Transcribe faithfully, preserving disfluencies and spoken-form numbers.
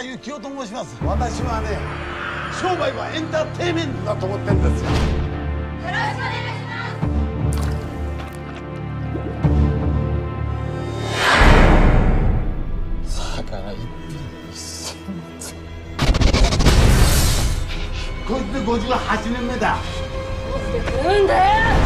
幸男と申します。私はね、商売はエンターテインメントだと思ってるんですよ。よろしくお願いします。魚一品一銭。こいつでごじゅうはちねんめだ。どうしてくるんだよ。